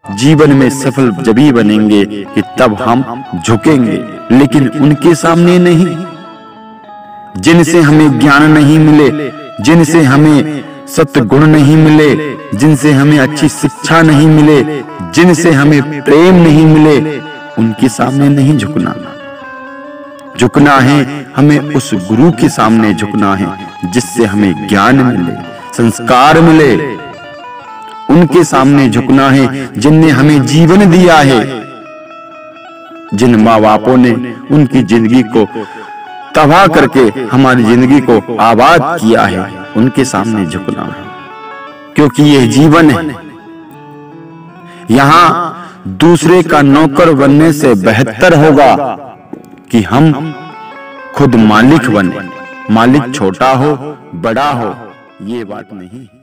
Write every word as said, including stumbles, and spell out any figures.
जीवन में सफल जभी बनेंगे कि तब हम झुकेंगे, लेकिन उनके सामने नहीं। जिनसे हमें ज्ञान नहीं मिले, जिनसे हमें सत्य गुण नहीं मिले, जिनसे हमें अच्छी शिक्षा नहीं मिले, जिनसे हमें प्रेम नहीं मिले, उनके सामने नहीं झुकना। झुकना है हमें उस गुरु के सामने झुकना है, जिससे हमें ज्ञान मिले, संस्कार मिले। उनके सामने झुकना है जिनने हमें जीवन दिया है। जिन माँ बापों ने उनकी जिंदगी को तबाह करके हमारी जिंदगी को आबाद किया है, उनके सामने झुकना है, क्योंकि यह जीवन है। यहाँ दूसरे का नौकर बनने से बेहतर होगा कि हम खुद मालिक बने। मालिक छोटा हो बड़ा हो ये बात नहीं।